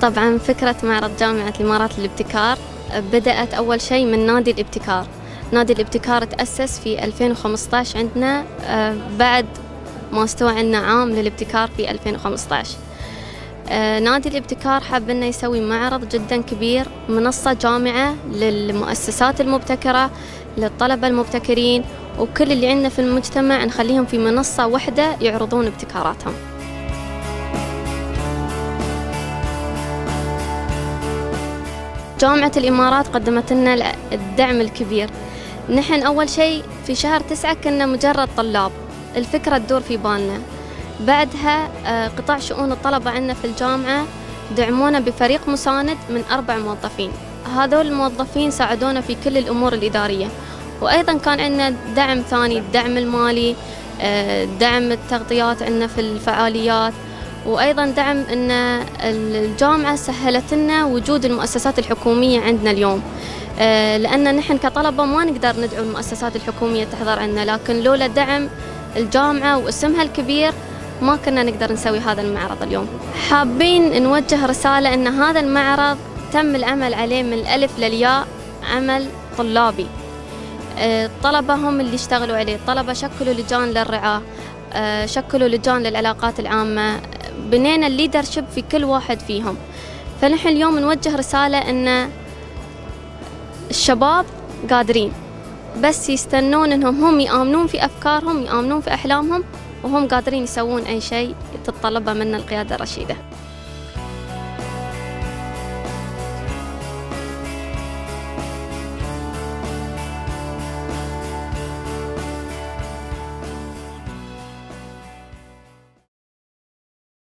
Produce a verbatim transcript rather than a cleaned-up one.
طبعا فكرة معرض جامعة الإمارات للابتكار بدأت أول شيء من نادي الابتكار. نادي الابتكار تأسس في ألفين وخمسة عشر عندنا بعد ما استوى عندنا عام للابتكار في ألفين وخمسة عشر. نادي الابتكار حاب إنه يسوي معرض جدا كبير، منصة جامعة للمؤسسات المبتكرة، للطلبة المبتكرين، وكل اللي عندنا في المجتمع نخليهم في منصة واحدة يعرضون ابتكاراتهم. جامعة الإمارات قدمت لنا الدعم الكبير. نحن أول شيء في شهر تسعة كنا مجرد طلاب، الفكرة تدور في بالنا. بعدها قطاع شؤون الطلبة عندنا في الجامعة دعمونا بفريق مساند من أربع موظفين. هذول الموظفين ساعدونا في كل الأمور الإدارية، وأيضا كان عندنا دعم ثاني، الدعم المالي، دعم التغطيات عندنا في الفعاليات، وأيضا دعم أن الجامعة سهلت لنا وجود المؤسسات الحكومية عندنا اليوم، لأن نحن كطلبة ما نقدر ندعو المؤسسات الحكومية تحضر عندنا، لكن لولا دعم الجامعة واسمها الكبير ما كنا نقدر نسوي هذا المعرض اليوم. حابين نوجه رسالة أن هذا المعرض تم العمل عليه من الألف للياء، عمل طلابي. الطلبة هم اللي اشتغلوا عليه، الطلبة شكلوا لجان للرعاة، شكلوا لجان للعلاقات العامة، بنينا الليدرشيب في كل واحد فيهم. فنحن اليوم نوجه رسالة أن الشباب قادرين، بس يستنون أنهم هم يآمنون في أفكارهم، يآمنون في أحلامهم، وهم قادرين يسوون أي شيء تتطلبه منا القيادة الرشيدة.